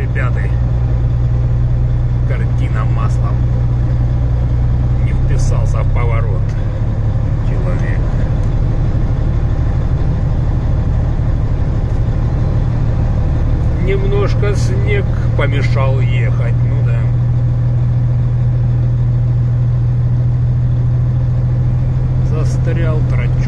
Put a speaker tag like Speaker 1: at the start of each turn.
Speaker 1: 2005. Картина маслом. Не вписался в поворот человек. Немножко снег помешал ехать, ну да. Застрял тротил.